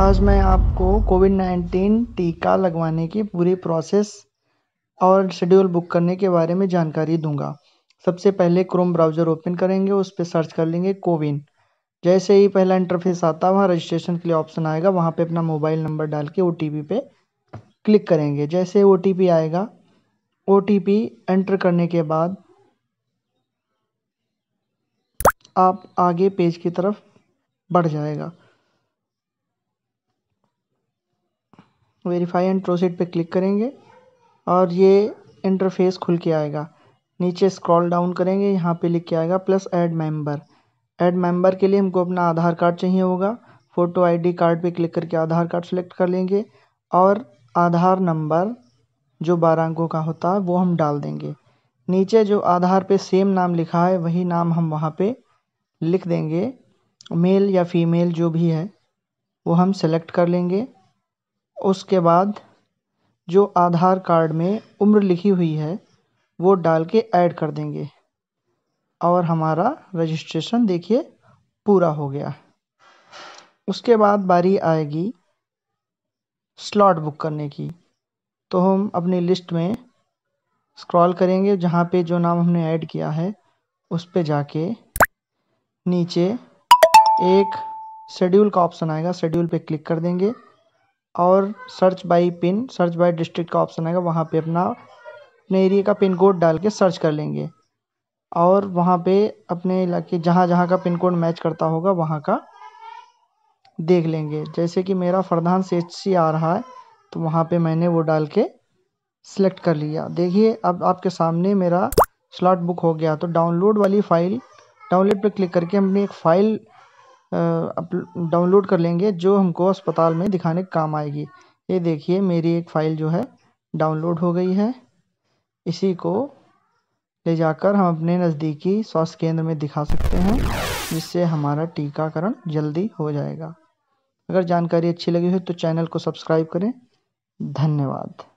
आज मैं आपको कोविड-19 टीका लगवाने की पूरी प्रोसेस और शेड्यूल बुक करने के बारे में जानकारी दूँगा। सबसे पहले क्रोम ब्राउज़र ओपन करेंगे, उस पे सर्च कर लेंगे कोविन। जैसे ही पहला इंटरफ़ेस आता है, वहाँ रजिस्ट्रेशन के लिए ऑप्शन आएगा, वहाँ पे अपना मोबाइल नंबर डाल के ओटीपी पे क्लिक करेंगे। जैसे ओटीपी आएगा, ओटीपी एंटर करने के बाद आप आगे पेज की तरफ बढ़ जाएगा। वेरीफाई एंड प्रोसीड पे क्लिक करेंगे और ये इंटरफेस खुल के आएगा। नीचे स्क्रॉल डाउन करेंगे, यहाँ पे लिख के आएगा plus add member. Add member के लिए हमको अपना आधार कार्ड चाहिए होगा। फ़ोटो आईडी कार्ड पे क्लिक करके आधार कार्ड सेलेक्ट कर लेंगे और आधार नंबर जो 12 अंकों का होता है वो हम डाल देंगे। नीचे जो आधार पे सेम नाम लिखा है वही नाम हम वहाँ पे लिख देंगे। मेल या फीमेल जो भी है वो हम सेलेक्ट कर लेंगे। उसके बाद जो आधार कार्ड में उम्र लिखी हुई है वो डाल के ऐड कर देंगे और हमारा रजिस्ट्रेशन देखिए पूरा हो गया। उसके बाद बारी आएगी स्लॉट बुक करने की। तो हम अपनी लिस्ट में स्क्रॉल करेंगे, जहाँ पे जो नाम हमने ऐड किया है उस पे जाके नीचे एक शेड्यूल का ऑप्शन आएगा, शेड्यूल पे क्लिक कर देंगे और search by pin, search by district का ऑप्शन आएगा, वहाँ पे अपने एरिया का पिन कोड डाल के सर्च कर लेंगे और वहाँ पे अपने इलाके जहाँ का पिन कोड मैच करता होगा वहाँ का देख लेंगे। जैसे कि मेरा फरदान CHC आ रहा है तो वहाँ पे मैंने वो डाल के सिलेक्ट कर लिया। देखिए अब आपके सामने मेरा स्लॉट बुक हो गया। तो डाउनलोड वाली फ़ाइल, डाउनलोड पे क्लिक करके हम अपनी एक फ़ाइल डाउनलोड कर लेंगे जो हमको अस्पताल में दिखाने के काम आएगी। ये देखिए मेरी एक फ़ाइल जो है डाउनलोड हो गई है। इसी को ले जाकर हम अपने नज़दीकी स्वास्थ्य केंद्र में दिखा सकते हैं, जिससे हमारा टीकाकरण जल्दी हो जाएगा। अगर जानकारी अच्छी लगी हो तो चैनल को सब्सक्राइब करें। धन्यवाद।